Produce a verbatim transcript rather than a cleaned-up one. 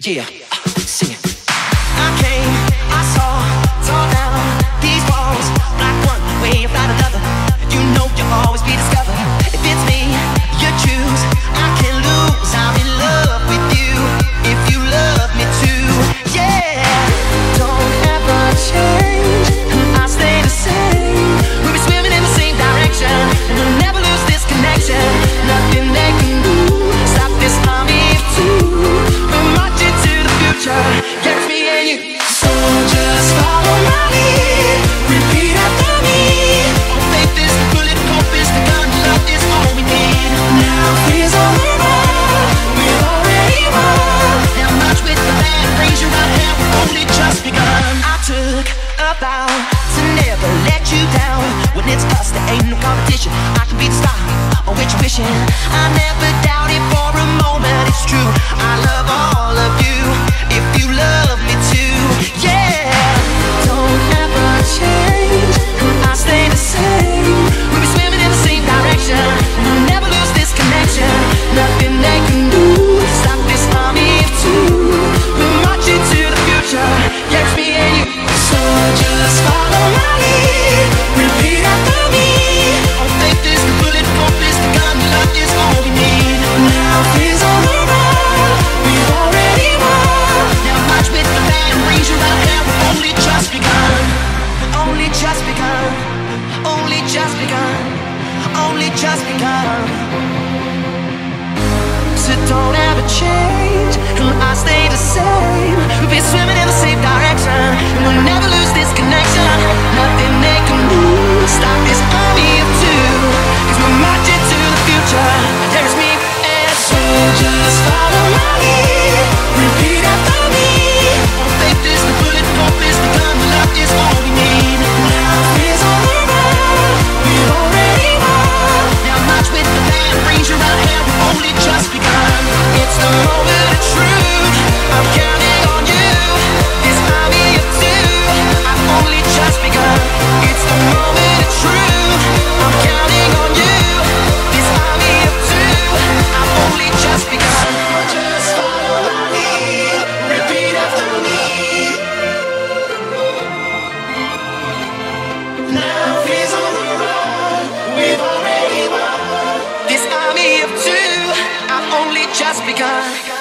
Yeah, uh, sing it. I came, I saw, tore down these walls, like one way, if not another. You know you'll always be discovered. If it's me, you choose. I can't lose. I'm in love with you. If you love me too, yeah. Don't ever change. I stay the same. We'll be swimming in the same direction, and we'll never lose this connection. Nothing they can do stop this army of two. We're marching to the future. Yeah, it's me and you. So just follow my lead. Repeat after me. Oh, faith is the bullet, hope is the gun, love is all we need. Now fears on the run. We've already won. Now march with the band, raise your right hand. We've only just begun. I took a vow to never let you down. When it's us, there ain't no competition. I can be the star on which you're wishing. I never doubted for a moment. It's true. I love all of you. If you love me too, yeah. Don't ever change. I stay the same. We'll be swimming in the same direction. We'll never lose this connection. Nothing they can do stop this army of two. We're marching to the future. Yeah, it's me and you. So just follow my lead. Repeat after me. Oh, faith is the bullet, hope is the gun, love is all we need. Now fears on the run. We've already won. Now march with the band, raise your right hand. We've only just begun. Only just begun. Only just begun. Only just begun. So don't ever change. I stay the same. We'll be swimming in the same direction, and we'll never lose this connection. Nothing they can do stop this army of two. Cause we're marching to the future. There is me and so just follow my lead. Repeat after me. Oh, faith is the bullet, hope is the gun, love is all we need. Now fears on the run. We've already won. Now march with the band, raise your right hand. We've only just begun. It's the moment of truth. I'm counting on you. This army of two. I've only just begun. It's the moment of truth. I'm counting on you. This army of two. I've only just begun. Just follow my lead. Repeat after me. Now fears on the run. We've already won. This army of two. I've only just begun.